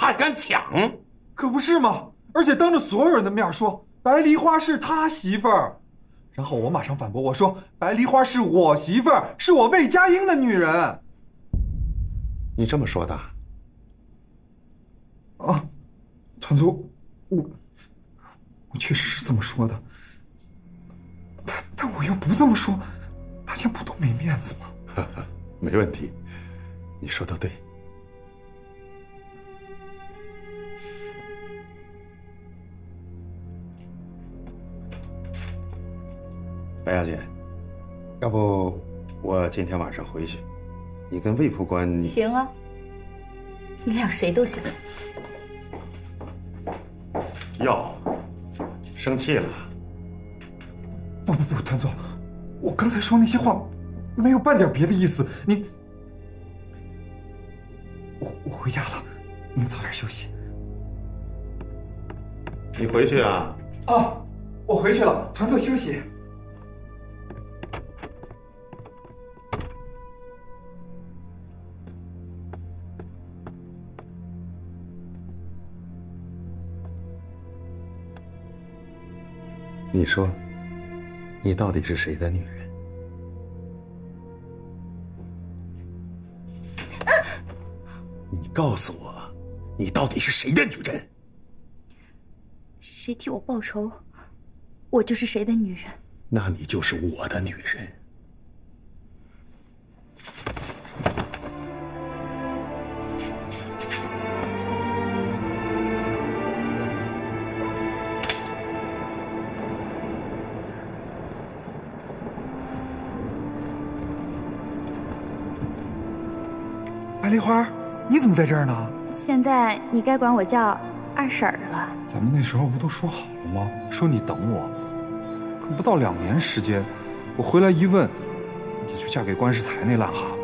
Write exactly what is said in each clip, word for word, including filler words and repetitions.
还敢抢？ 可不是嘛！而且当着所有人的面说白梨花是他媳妇儿，然后我马上反驳我说白梨花是我媳妇儿，是我魏佳英的女人。 你这么说的？ 啊，团组，我我确实是这么说的，但但我要不这么说，大家不都没面子吗？ 哈哈，没问题，你说的对。白小姐，要不我今天晚上回去，你跟魏副官你行啊，你俩谁都行。 哟，生气了？ 不不不，团总，我刚才说那些话没有半点别的意思。您，我我回家了，您早点休息。 你回去啊？ 啊，我回去了，团总休息。 你说，你到底是谁的女人？啊、你告诉我，你到底是谁的女人？ 谁替我报仇，我就是谁的女人。 那你就是我的女人。 白梨花，你怎么在这儿呢？ 现在你该管我叫二婶儿了。 咱们那时候不都说好了吗？说你等我。可不到两年时间，我回来一问，你就嫁给关世才那烂蛤蟆。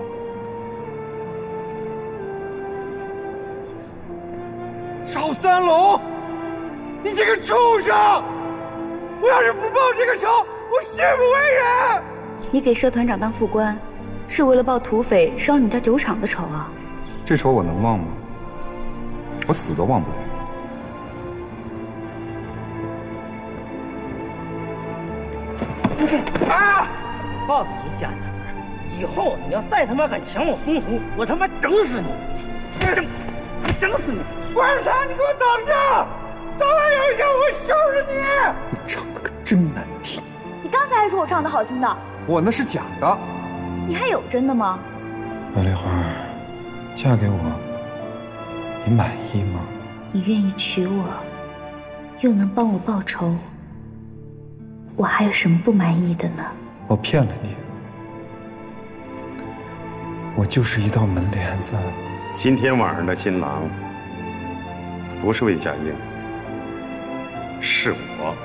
赵三龙，你这个畜生！我要是不报这个仇，我誓不为人。 你给社团长当副官，是为了报土匪烧你家酒厂的仇啊？ 这仇我能忘吗？我死都忘不了。 不是啊！告诉你家娘们儿，以后你要再他妈敢抢我红土，我他妈整死你！整，整死你！ 关世才，你给我等着！早晚有一天我会收拾你！你唱的可真难听。 你刚才还说我唱的好听的。 我那是假的。 你还有真的吗？ 白梨花，嫁给我，你满意吗？ 你愿意娶我，又能帮我报仇，我还有什么不满意的呢？ 我骗了你，我就是一道门帘子。 今天晚上的新郎不是魏佳英，是我。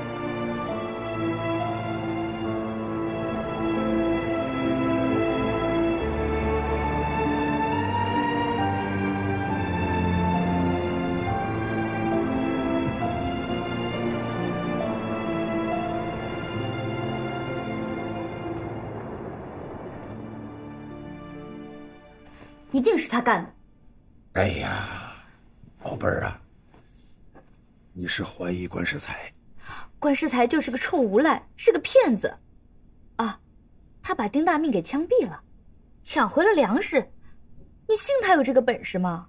一定是他干的。 哎呀，宝贝儿啊，你是怀疑关世才？ 关世才就是个臭无赖，是个骗子。啊，他把丁大命给枪毙了，抢回了粮食，你信他有这个本事吗？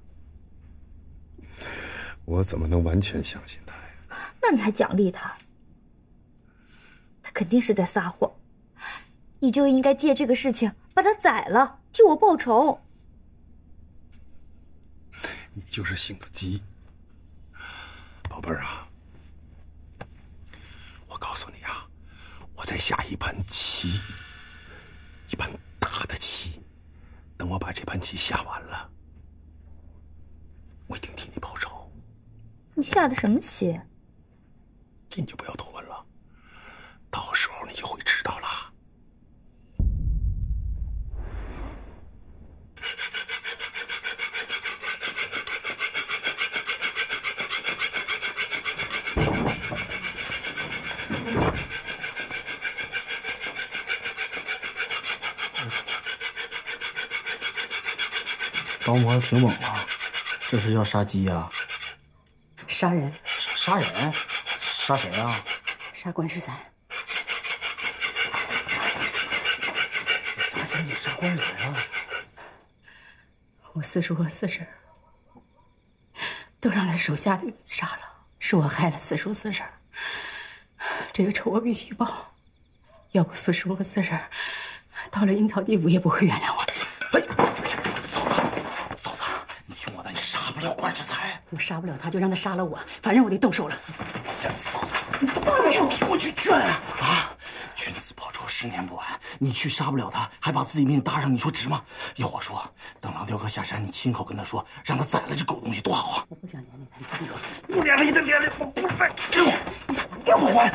我怎么能完全相信他呀？ 那你还奖励他？他肯定是在撒谎。你就应该借这个事情把他宰了，替我报仇。 你就是性子急，宝贝儿啊！我告诉你啊，我在下一盘棋，一盘大的棋。等我把这盘棋下完了，我一定替你报仇。 你下的什么棋？ 这你就不要多问了，到时候你就会知道了。 刀磨的挺猛啊，这是要杀鸡呀？ 杀人。 杀人？杀谁啊？ 杀关世才。 咋想起杀关世才了？ 我四叔和四婶都让他手下的杀了，是我害了四叔四婶，这个仇我必须报。要不四叔和四婶到了阴曹地府也不会原谅我。 哎，嫂子，嫂子，你听我的，你杀不了关世才。 我杀不了他，就让他杀了我，反正我得动手了。 嫂子，你怎么没有替我去劝啊？啊！君子报仇，十年不晚。你去杀不了他，还把自己命搭上，你说值吗？要我说，等狼雕哥下山，你亲口跟他说，让他宰了这狗东西，多好啊！ 我不想连累他，你放手。 不连累他，连累我不再给我，给我还！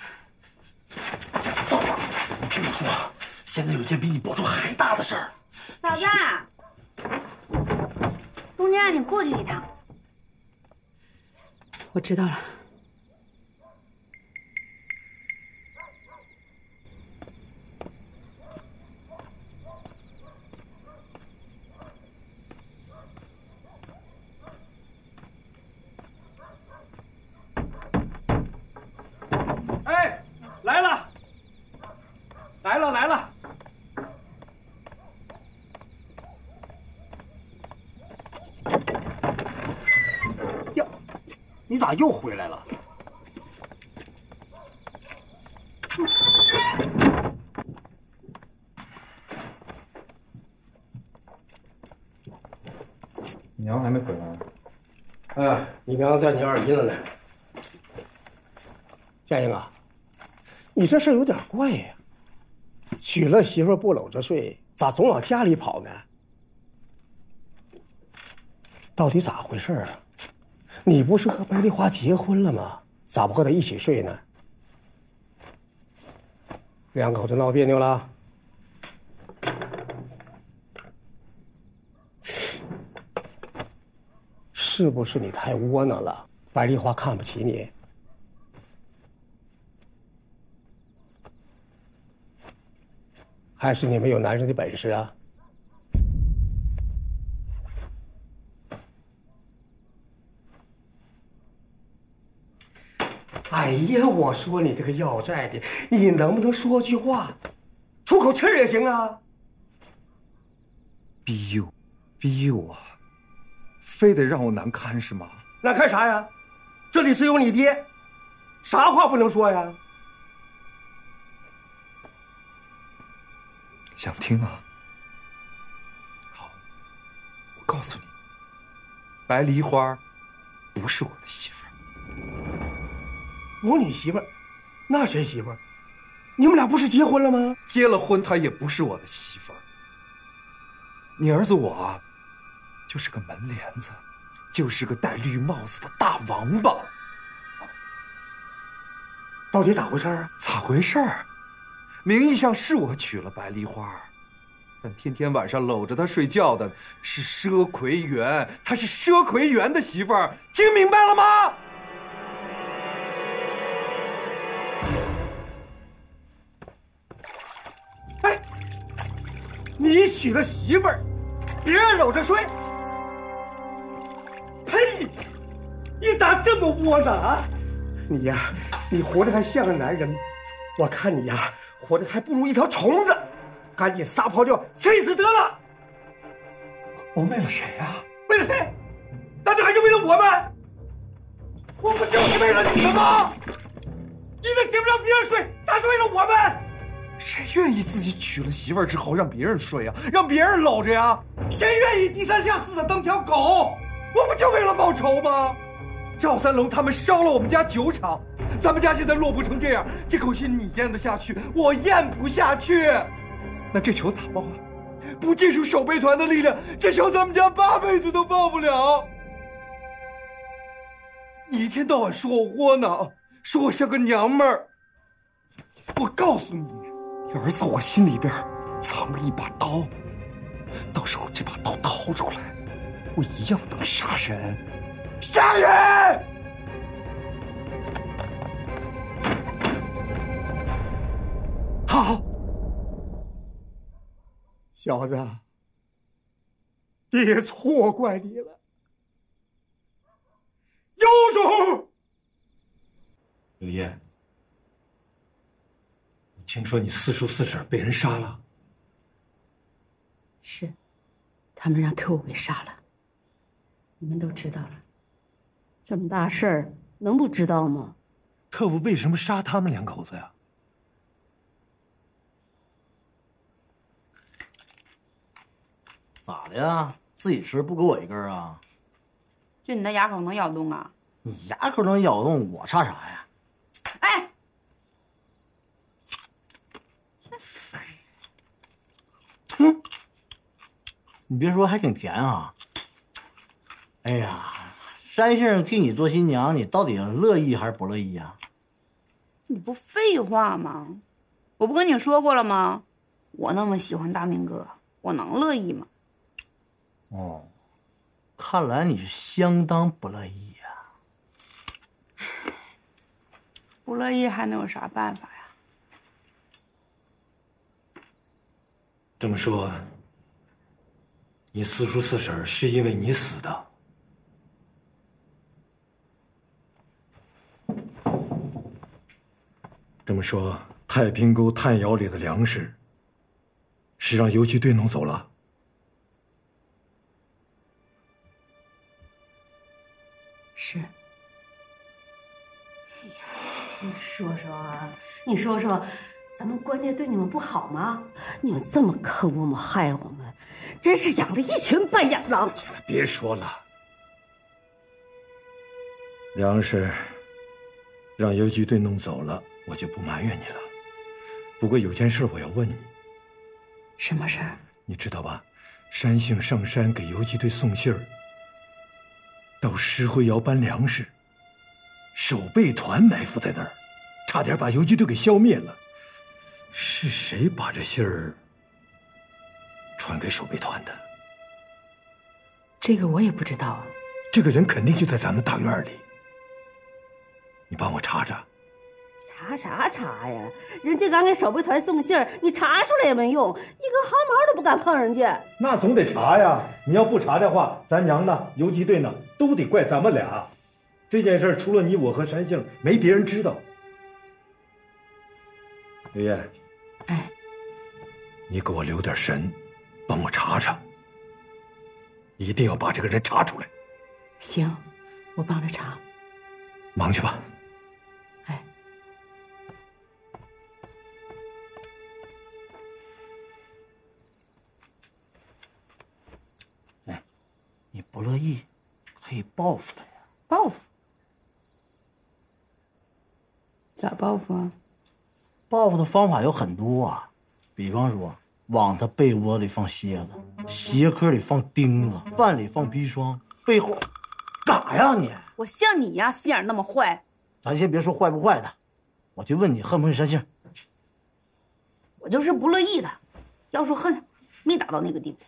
嫂子，你听我说，现在有件比你报仇还大的事儿。 嫂子，东家让你过去一趟。 我知道了。 哎，来了，来了，来了！ 呀，你咋又回来了？ 娘还没回来。 哎，你娘在你二姨那呢。佳英啊，你这事有点怪呀。娶了媳妇不搂着睡，咋总往家里跑呢？到底咋回事啊？你不是和白丽花结婚了吗？咋不和她一起睡呢？两口子闹别扭了？是不是你太窝囊了？白丽花看不起你？还是你没有男人的本事啊？哎呀，我说你这个要债的，你能不能说句话，出口气儿也行啊？ 逼我，逼我，非得让我难堪是吗？ 那看啥呀？这里只有你爹，啥话不能说呀？ 想听啊？好，我告诉你，白梨花不是我的媳妇儿。 我你媳妇儿，那谁媳妇儿？你们俩不是结婚了吗？ 结了婚，她也不是我的媳妇儿。你儿子我啊，就是个门帘子，就是个戴绿帽子的大王八。 到底咋回事啊？ 咋回事儿？名义上是我娶了白梨花，但天天晚上搂着她睡觉的是佘奎元，她是佘奎元的媳妇儿，听明白了吗？ 哎，你娶了媳妇儿，别人搂着睡？呸！你咋这么窝囊啊？你呀，你活得还像个男人吗？我看你呀，活得还不如一条虫子，赶紧撒泡尿气死得了！ 我为了谁呀？ 为了谁？难道还是为了我们？我不就是为了你们吗？你的媳妇让别人睡，咋是为了我们？ 谁愿意自己娶了媳妇儿之后让别人睡啊？让别人搂着呀？谁愿意低三下四的当条狗？我不就为了报仇吗？赵三龙他们烧了我们家酒厂，咱们家现在落魄成这样，这口气你咽得下去，我咽不下去。那这仇咋报啊？不借助守备团的力量，这仇咱们家八辈子都报不了。你一天到晚说我窝囊，说我像个娘们儿。我告诉你，儿子，我心里边藏了一把刀，到时候这把刀掏出来，我一样能杀人。杀人！ 好，小子，爹错怪你了，有种刘烨，你听说你四叔四婶被人杀了？ 是，他们让特务给杀了。你们都知道了。 这么大事儿，能不知道吗？ 特务为什么杀他们两口子呀？ 咋的呀？自己吃不给我一根啊？ 就你那牙口能咬动啊？ 你牙口能咬动，我差啥呀？ 哎， 真烦！哼，你别说，还挺甜啊。哎呀，山杏替你做新娘，你到底乐意还是不乐意呀？ 你不废话吗？我不跟你说过了吗？我那么喜欢大明哥，我能乐意吗？ 哦，看来你是相当不乐意呀。 不乐意还能有啥办法呀？ 这么说，你四叔四婶是因为你死的？这么说，太平沟炭窑里的粮食是让游击队弄走了？ 是。 你说说啊，你说说，咱们关爹对你们不好吗？你们这么坑我们害我们，真是养了一群半眼狼。 别说了，粮食让游击队弄走了，我就不埋怨你了。不过有件事我要问你。 什么事儿？ 你知道吧？山杏上山给游击队送信儿，到石灰窑搬粮食，守备团埋伏在那儿，差点把游击队给消灭了。是谁把这信儿传给守备团的？ 这个我也不知道啊。 这个人肯定就在咱们大院里，你帮我查查。 查啥查呀？人家刚给守备团送信儿，你查出来也没用，一根毫毛都不敢碰人家。 那总得查呀！你要不查的话，咱娘呢、游击队呢，都得怪咱们俩。这件事除了你我和山杏，没别人知道。刘烨， 哎， 你给我留点神，帮我查查，一定要把这个人查出来。 行，我帮着查。 忙去吧。 哎， 哎，你不乐意，可以报复他呀。 报复？咋报复啊？ 报复的方法有很多啊，比方说往他被窝里放蝎子，鞋壳里放钉子，饭里放砒霜，背后干啥呀你？ 我像你呀，心眼那么坏。 咱先别说坏不坏的，我就问你恨不恨山杏？ 我就是不乐意的，要说恨，没达到那个地步。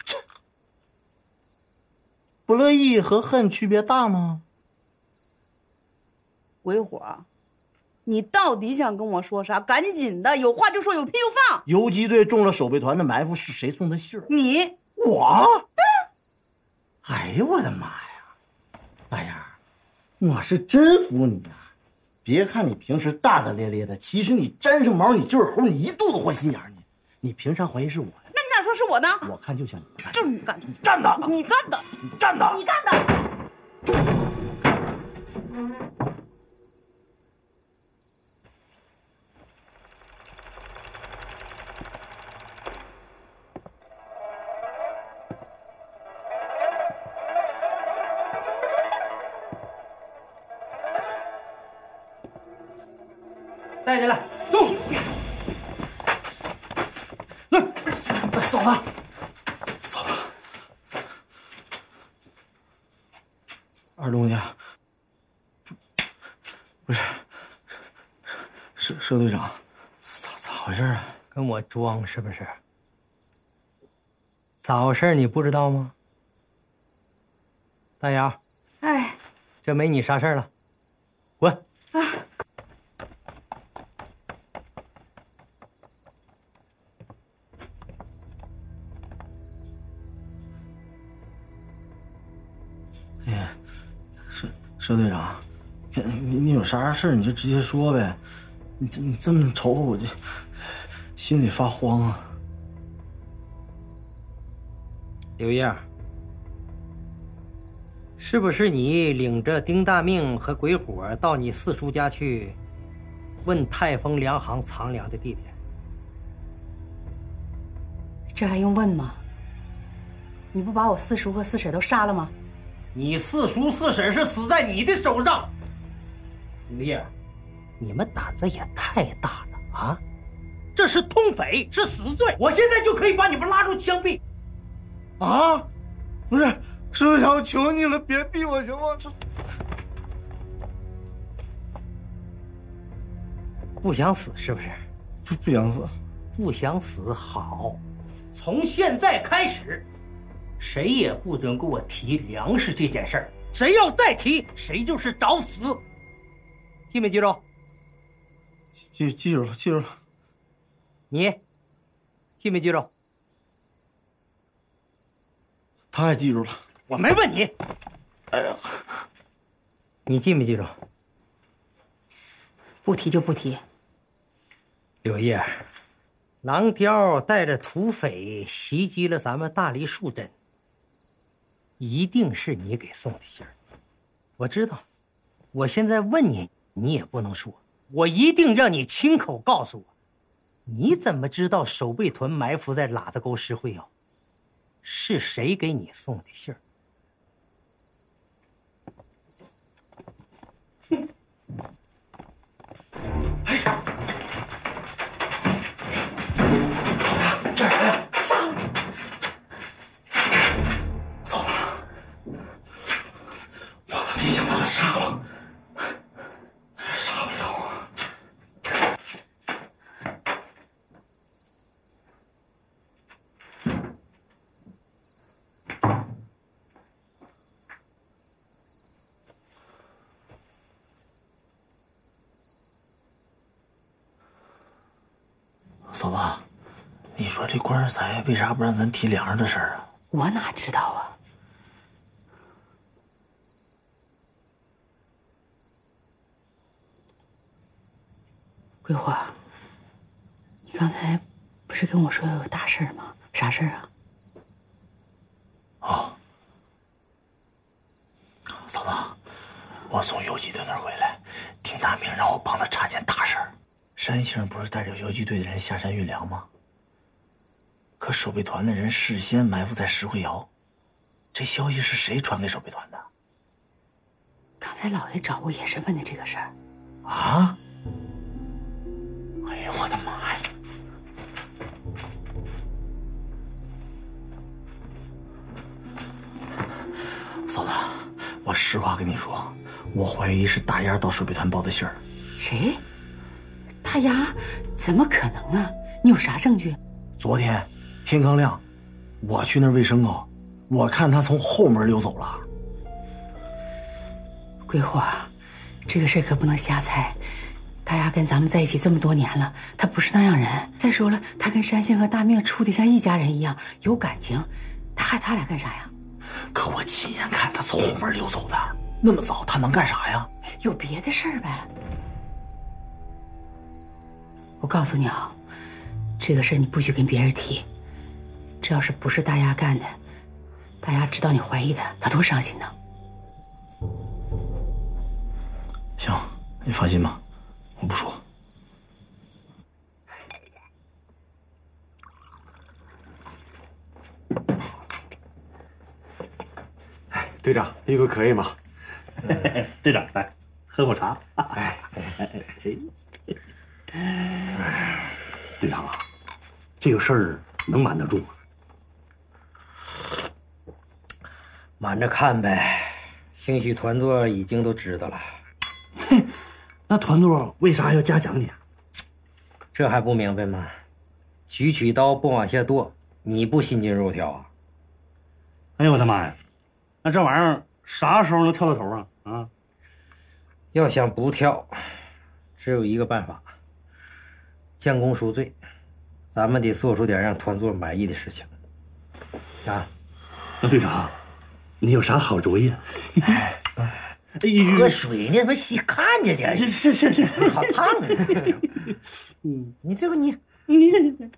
不乐意和恨区别大吗？ 鬼火，你到底想跟我说啥？赶紧的，有话就说，有屁就放。 游击队中了守备团的埋伏，是谁送的信儿？ 你， 我？哎呦我的妈呀！大丫，我是真服你呀！别看你平时大大咧咧的，其实你沾上毛你就是猴，你一肚子坏心眼你。你凭啥怀疑是我呀？ 那你咋说是我呢？ 我看就像你干的， 就是你干的， 你干的， 你干的， 你干的， 你干的。 带进来，走。 来，嫂子，嫂子，二东家，不是，佘佘队长，咋咋回事啊？ 跟我装是不是？咋回事你不知道吗？大姚， 哎， 这没你啥事儿了，滚！ 啊。 佘队长， 你你有啥事你就直接说呗，你这你这么瞅我，这心里发慌啊。 刘烨，是不是你领着丁大命和鬼火到你四叔家去，问泰丰粮行藏粮的地点？ 这还用问吗？你不把我四叔和四婶都杀了吗？ 你四叔四婶是死在你的手上。刘烨，你们胆子也太大了啊！这是通匪，是死罪，我现在就可以把你们拉入枪毙。 啊，不是，石队长，我求你了，别逼我行吗？这不想死是不是？ 不不想死， 不想死好。从现在开始，谁也不准给我提粮食这件事儿。谁要再提，谁就是找死。记没记住？ 记记住了，记住了。 你记没记住？ 他也记住了。 我没问你。 哎呀， 你记没记住？ 不提就不提。 柳叶，狼雕带着土匪袭击了咱们大梨树镇，一定是你给送的信儿。我知道，我现在问你，你也不能说，我一定让你亲口告诉我，你怎么知道守备屯埋伏在喇子沟石灰窑？是谁给你送的信儿？ 嫂子，你说这官二才为啥不让咱提粮食的事儿啊？ 我哪知道啊！桂花，你刚才不是跟我说有大事吗？啥事儿啊？ 哦，嫂子，我从游击队那儿回来，丁大明让我帮他查件大事儿。山星不是带着游击队的人下山运粮吗？可守备团的人事先埋伏在石灰窑，这消息是谁传给守备团的？ 刚才老爷找我也是问的这个事儿。 啊！哎呦我的妈呀！嫂子，我实话跟你说，我怀疑是大丫到守备团报的信儿。 谁？大丫？怎么可能啊？你有啥证据？ 昨天天刚亮，我去那儿喂牲口，我看他从后门溜走了。 桂花，这个事可不能瞎猜。大丫跟咱们在一起这么多年了，他不是那样人。再说了，他跟山星和大命处的像一家人一样，有感情。他害他俩干啥呀？ 可我亲眼看他从后门溜走的，那么早他能干啥呀？ 有别的事儿呗。我告诉你啊，这个事你不许跟别人提。这要是不是大丫干的，大丫知道你怀疑他，他多伤心呢。 行，你放心吧，我不说。 哎，队长，力度可以吗？ 队长，来喝口茶。 哎哎哎，队长啊，这个事儿能瞒得住吗？ 瞒着看呗，兴许团座已经都知道了。 嘿，那团座为啥要嘉奖你啊？ 这还不明白吗？举起刀不往下剁，你不心惊肉跳啊？ 哎呦我的妈呀！那这玩意儿啥时候能跳到头啊？啊！ 要想不跳，只有一个办法。将功赎罪，咱们得做出点让团座满意的事情啊！ 那队长，你有啥好主意啊？ 喝水呢，他妈细看着点。 是是是， 好烫啊！这嗯，你这个你你。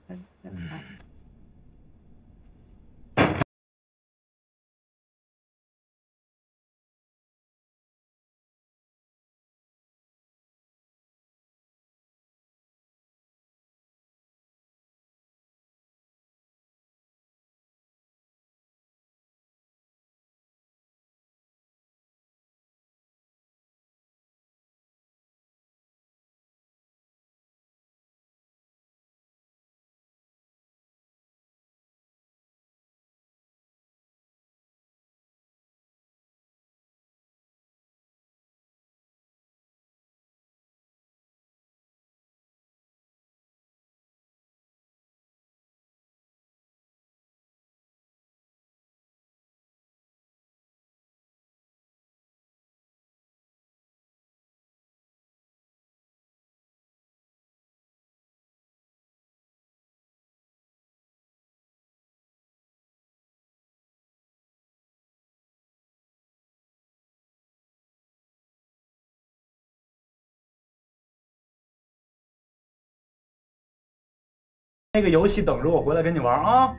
那个游戏等着我回来跟你玩啊！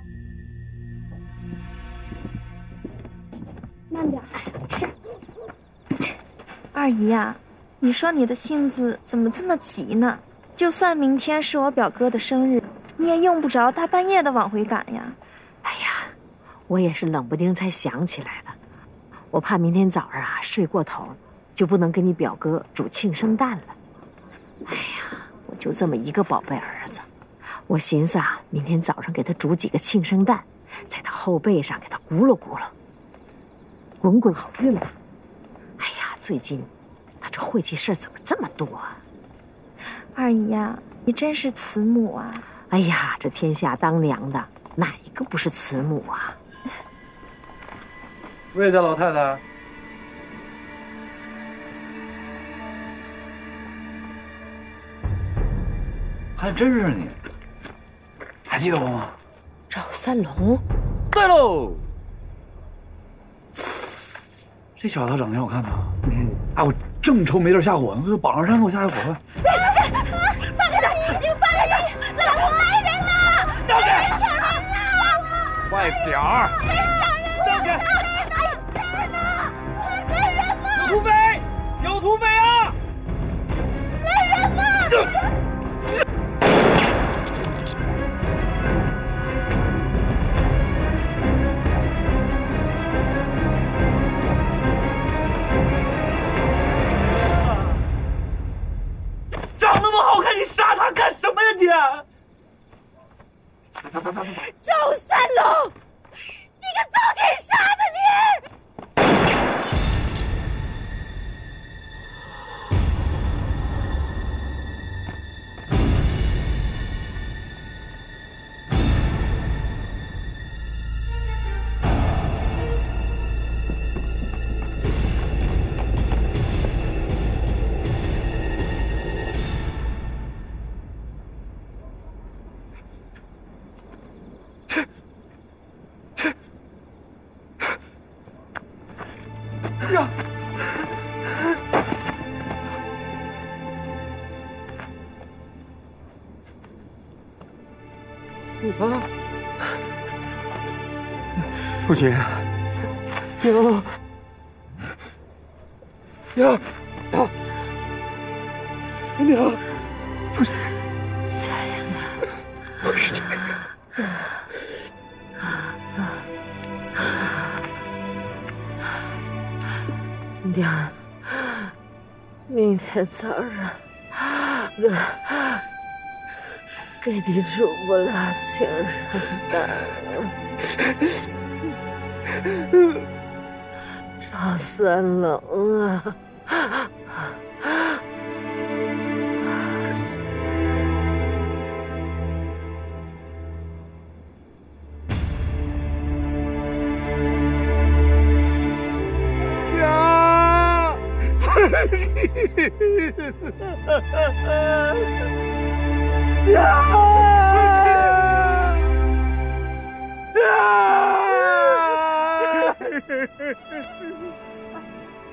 慢点，是。二姨呀，你说你的性子怎么这么急呢？就算明天是我表哥的生日，你也用不着大半夜的往回赶呀。 哎呀，我也是冷不丁才想起来的，我怕明天早上啊睡过头，就不能给你表哥煮庆生蛋了。哎呀，我就这么一个宝贝儿子。我寻思啊，明天早上给他煮几个庆生蛋，在他后背上给他咕噜咕噜，滚滚好运吧。哎呀，最近他这晦气事怎么这么多啊？ 二姨呀，你真是慈母啊！ 哎呀，这天下当娘的哪一个不是慈母啊？ 魏家老太太， 还真是你。还记得我吗？ 赵三龙。 对喽，这小子长得挺好看的。嗯，哎，我正愁没地下火呢，就绑上山给我下去火吧。 别别别！放开他！你们放开他！老婆来人了！ 让开！ 被抢人了！ 快点儿！ 被抢人了！ 让开！ 来人了！来人了！ 有土匪！有土匪啊！ 来人了！ 长那么好看，你杀他干什么呀你？走走走走走！ 赵三龙，你个遭天杀的你！ 呀！啊！父亲，娘，娘，娘，父亲， 家人啊， 不是家人。 娘，明天早上我给你煮不了庆生蛋了，赵三龙啊！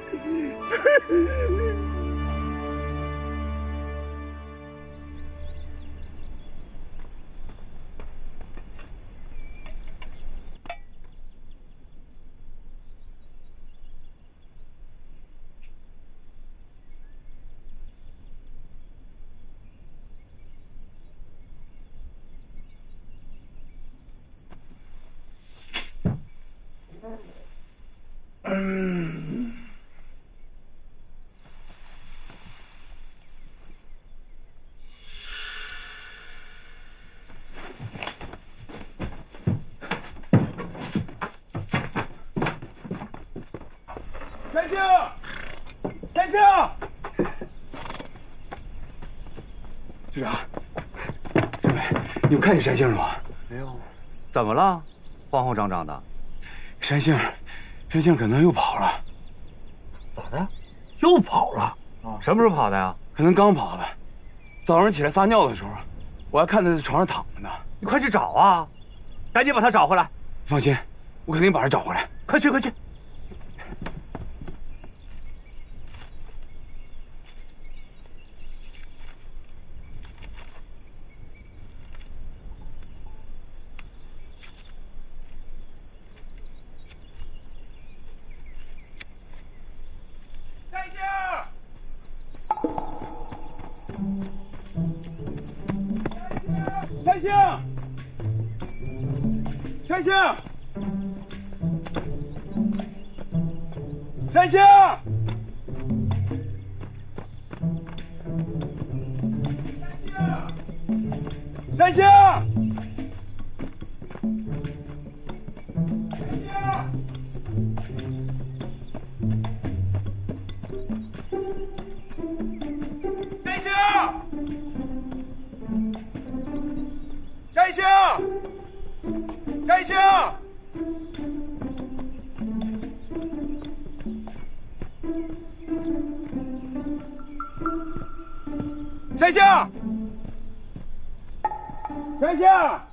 嗯。 山星，山星， 队长，政委，你有看见山星了吗？ 没有。怎么了？慌慌张张的。 山星，山星可能又跑了。 咋的？又跑了？啊？什么时候跑的呀？ 可能刚跑的。早上起来撒尿的时候，我还看他在床上躺着呢。 你快去找啊！赶紧把他找回来。 放心，我肯定把他找回来。 快去，快去！ 山星，山星，山星，山星，山星。摘星，摘星，摘星，摘星。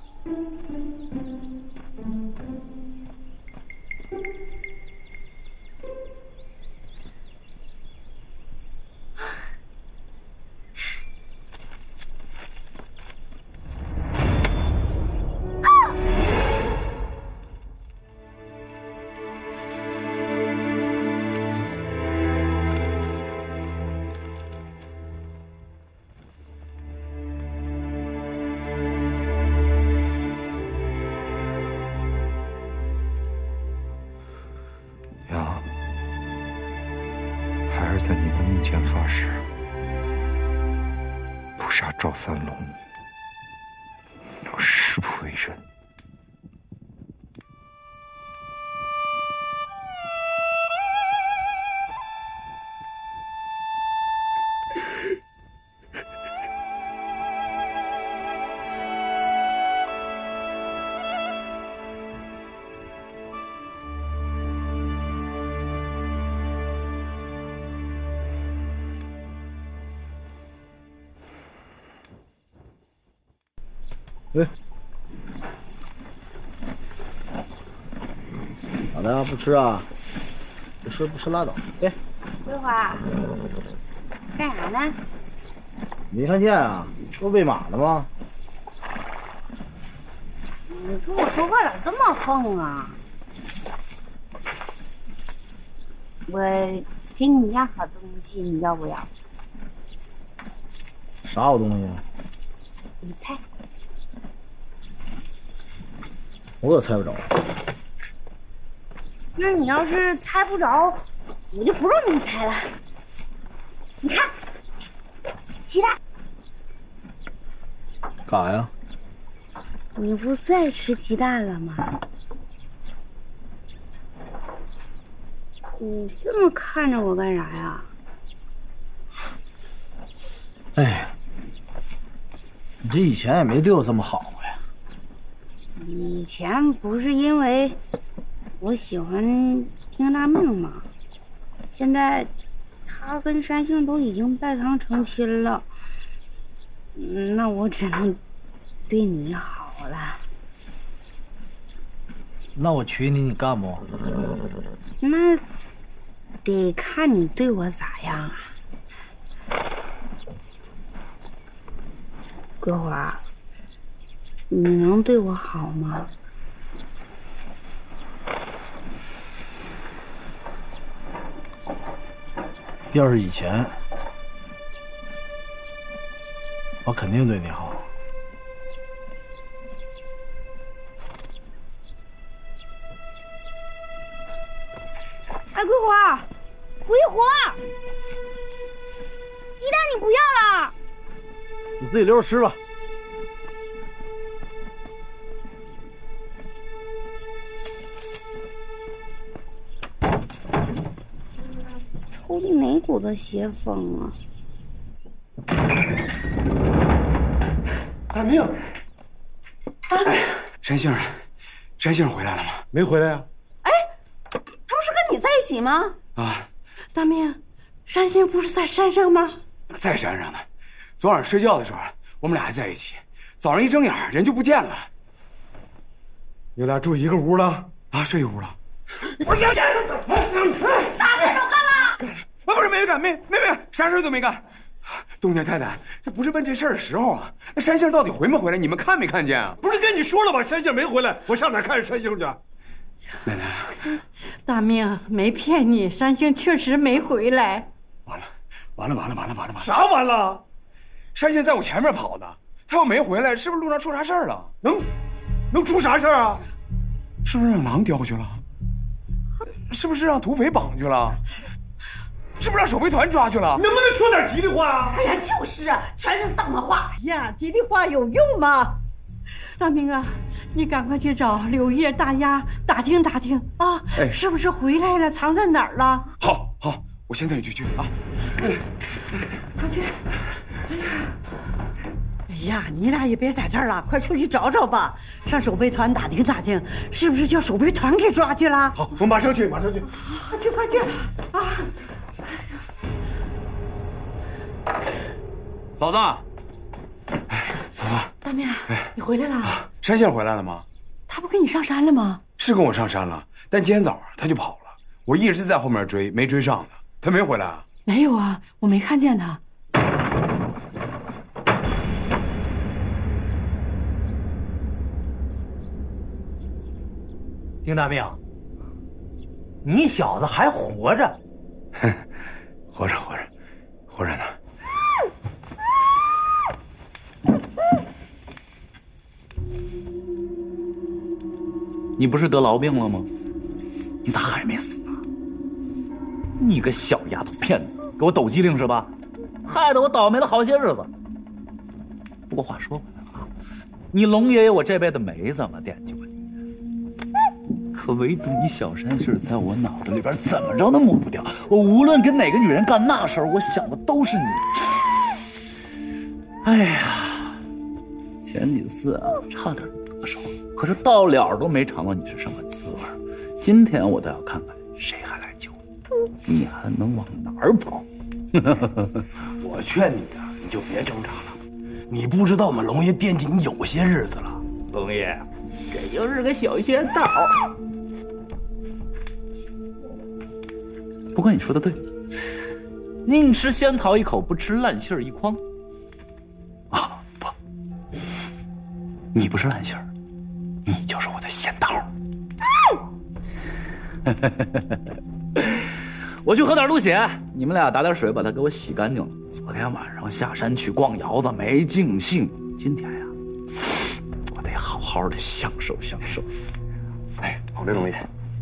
在你的墓前发誓，不杀赵三龙，我誓不为人。 哎，咋的？不吃啊？不吃不吃拉倒。哎， 桂花，干啥呢？ 没看见啊？不喂马呢吗？ 你跟我说话咋这么横啊？我给你样好东西，你要不要？ 啥好东西？ 你猜。 我可猜不着。 那你要是猜不着，我就不让你猜了。你看，鸡蛋。 干啥呀？ 你不最爱吃鸡蛋了吗？你这么看着我干啥呀？ 哎，你这以前也没对我这么好过呀。 以前不是因为我喜欢丁大命吗？现在他跟山杏都已经拜堂成亲了，那我只能对你好了。 那我娶你，你干不？ 那得看你对我咋样啊。桂花，你能对我好吗？ 要是以前，我肯定对你好。 哎，桂花，桂花，鸡蛋你不要了， 你自己留着吃吧。 抽的哪股子邪风啊？ 大命， 哎，山杏，山杏回来了吗？ 没回来呀、 哎，他不是跟你在一起吗？ 啊， 大明，山杏不是在山上吗？ 在山上呢。昨晚上睡觉的时候，我们俩还在一起。早上一睁眼，人就不见了。 你俩住一个屋了？ 啊，睡一屋了。 我想想， 啥事都干了？ 啊，不是，没干，没没没干，啥事都没干。东家太太，这不是问这事儿的时候啊。那山杏到底回没回来？你们看没看见啊？ 不是跟你说了吗？山杏没回来，我上哪看山杏去？ 奶奶， 大明没骗你，山杏确实没回来。 完了，完了，完了，完了，完了！ 啥完了？ 山杏在我前面跑的，他要没回来，是不是路上出啥事儿了？ 能，能出啥事儿啊？ 是不是让狼叼去了？是不是让土匪绑去了？是不是让守备团抓去了？ 能不能说点吉利话啊？ 哎呀，就是啊，全是丧话呀！吉利话有用吗？大明啊，你赶快去找柳叶、大丫打听打听啊， 哎， 是不是回来了？藏在哪儿了？ 好，好，我现在就去啊！ 快去！哎呀，哎呀，你俩也别在这儿了，快出去找找吧，上守备团打听打听，是不是叫守备团给抓去了？ 好，我马上去，马上去。 快去，快去！啊！ 嫂子，哎，嫂子， 大明，你回来了？ 山杏回来了吗？ 他不跟你上山了吗？ 是跟我上山了，但今天早上他就跑了，我一直在后面追，没追上呢。他没回来啊？ 没有啊，我没看见他。 丁大明，你小子还活着？ 哼，活着，活着，活着呢。 你不是得痨病了吗？你咋还没死呢？你个小丫头片子，给我抖机灵是吧？害得我倒霉了好些日子。不过话说回来了啊，你龙爷爷我这辈子没怎么惦记过你，可唯独你小山杏在我脑子里边怎么着都抹不掉。我无论跟哪个女人干那事儿，我想的都是你。哎呀，前几次啊，差点得手。可是到了都没尝过你是什么滋味，今天我倒要看看谁还来救你，你还能往哪儿跑？ 我劝你呀、啊，你就别挣扎了。你不知道我们龙爷惦记你有些日子了。 龙爷，这就是个小仙道。不过你说的对，宁吃仙桃一口，不吃烂杏儿一筐。啊不，你不是烂杏儿。你就是我的仙桃。我去喝点鹿血，你们俩打点水把它给我洗干净了。昨天晚上下山去逛窑子没尽兴，今天呀，我得好好的享受享受。 哎，好嘞，龙爷。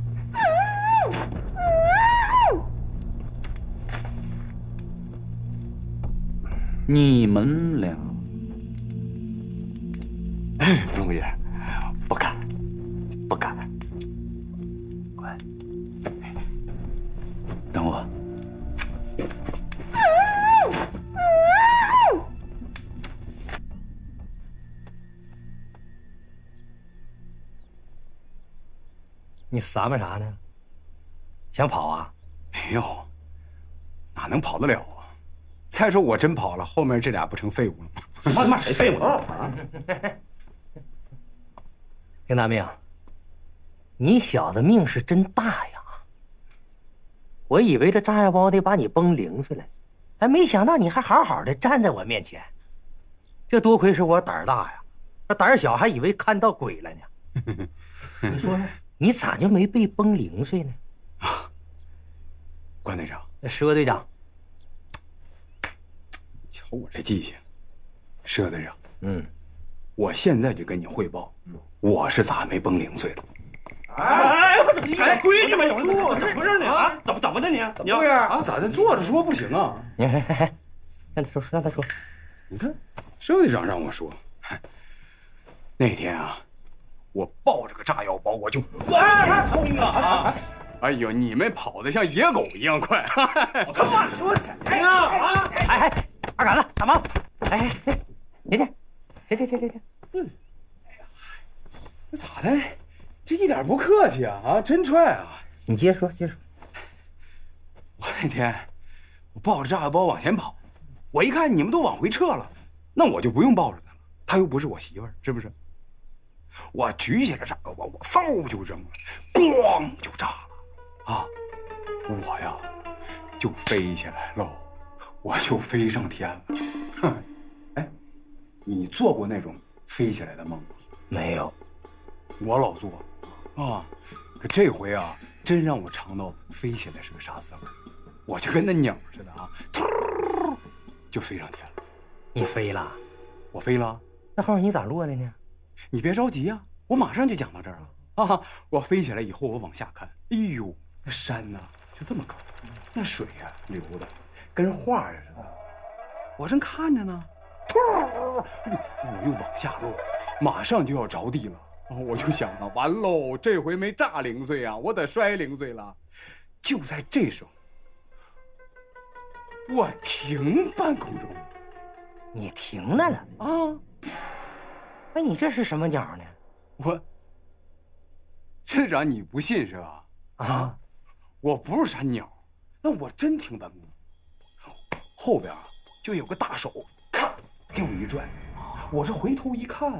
你们俩， 哎，龙爷。不敢，不敢。乖，等我。 你撒么啥呢？想跑啊？ 没有，哪能跑得了啊？再说我真跑了，后面这俩不成废物了吗？ 他妈他妈谁废物啊？ 丁大明，你小子命是真大呀！ 我以为这炸药包得把你崩零碎了，哎，没想到你还好好的站在我面前。这多亏是我胆儿大呀，这胆儿小还以为看到鬼了呢。你说说，你咋就没被崩零碎呢？ 啊，关队长， 那佘队长， 瞧我这记性，佘队长， 嗯， 我现在就跟你汇报，我是咋没崩零碎的。 哎哎，不是，你规矩没有？不是你啊？怎么怎么的你？ 怎么回事啊？咋的？坐着说不行啊？ 你让他说，让他说。 你看，佘队长让我说，那天啊，我抱着个炸药包，我就往下冲啊！哎呦，你们跑得像野狗一样快！ 我他妈说谁呢？啊！ 哎哎，二杆子干嘛？哎哎，别介，这这这这这，嗯， 哎呀，这咋的？这一点不客气啊！啊，真踹啊！ 你接着说，接着说。 我那天我抱着炸药包往前跑，我一看你们都往回撤了，那我就不用抱着它了，她又不是我媳妇儿，是不是？我举起来炸药包，我嗖就扔了，咣就炸了，啊！我呀就飞起来喽，我就飞上天了。哼，哎，你做过那种飞起来的梦吗？ 没有， 我老做。啊，可这回啊，真让我尝到飞起来是个啥滋味，我就跟那鸟似的啊，突就飞上天了。 你飞了？ 我飞了。 那后面你咋落的呢？ 你别着急啊，我马上就讲到这儿啊。啊，我飞起来以后，我往下看，哎呦，那山呐、啊、就这么高，那水呀、啊、流的跟画似的。我正看着呢，突，我又往下落，马上就要着地了。我就想到，完喽，这回没炸零碎啊，我得摔零碎了。就在这时候，我停半空中。 你停那了啊？ 哎，你这是什么鸟呢？ 我，队长，你不信是吧？啊，我不是啥鸟，那我真停半空中。后边就有个大手，咔，给我一拽。我这回头一看。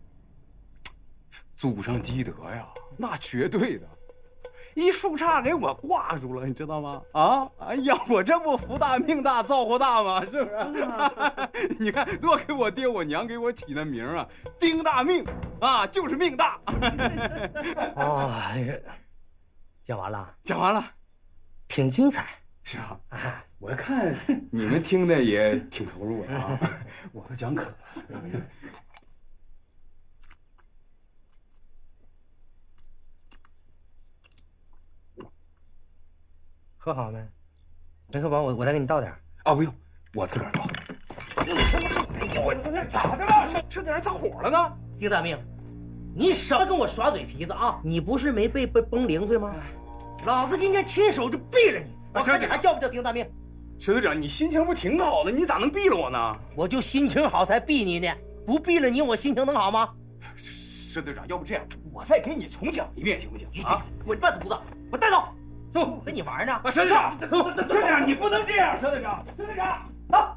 祖上积德呀，那绝对的，一树杈给我挂住了，你知道吗？啊，哎呀，我这不福大命大造化大吗？是不是？你看，多给我爹我娘给我起那名啊，丁大命啊，就是命大。 哦，讲完了， 讲完了， 挺精彩， 是吧？啊，我看你们听的也挺投入啊，我都讲渴了。 喝好没？没喝饱，我我再给你倒点。 啊，不用，我自个儿倒。哎呦，我这咋的了？这点咋火了呢？ 丁大命，你少跟我耍嘴皮子啊！你不是没被被崩零碎吗？老子今天亲手就毙了你！我看你还叫不叫丁大命？ 沈队长，你心情不挺好的？你咋能毙了我呢？ 我就心情好才毙你呢，不毙了你，我心情能好吗？ 沈队长，要不这样，我再给你重讲一遍，行不行？ 啊！滚蛋犊子！我带走。走，跟你玩呢！ 啊，沈队长，沈队长，你不能这样，沈队长，沈队长啊！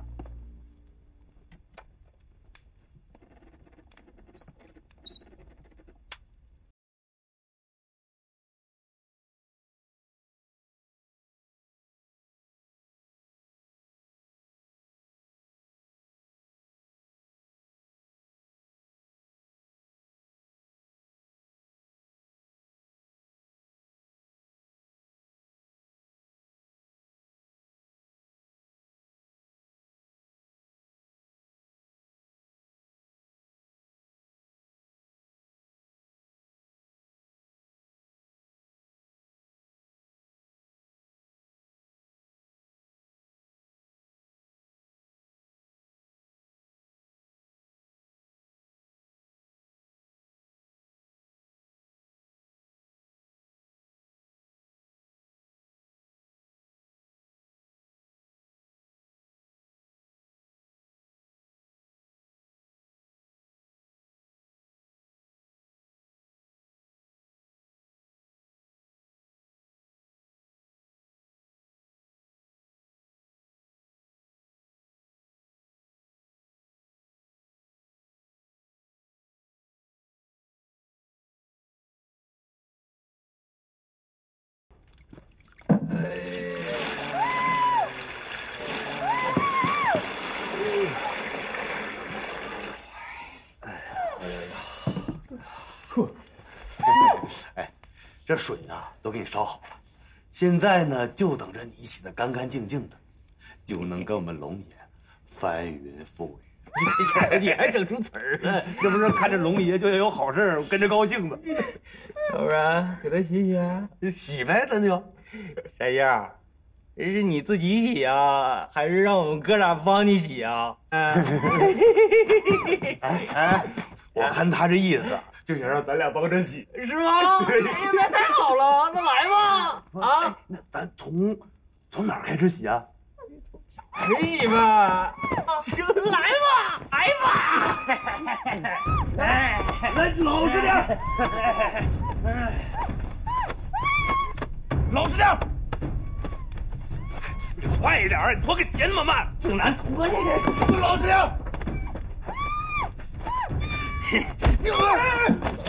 这水啊都给你烧好了，现在呢就等着你洗得干干净净的，就能跟我们龙爷翻云覆雨。 你还整出词儿了？这不是看着龙爷就要有好事儿，跟着高兴吗？要不然给他洗洗啊？ 洗呗，咱就。 山燕，这是你自己洗呀，还是让我们哥俩帮你洗啊？哎哎，我看他这意思，就想让咱俩帮着洗， 是吗？哎呀，那太好了，那来吧！啊， 那咱从从哪儿开始洗啊？ 可以吧？来吧，来吧！ 哎，来，老实点，老实点，你快一点，你拖个鞋那么慢，挺难拖你，老实点。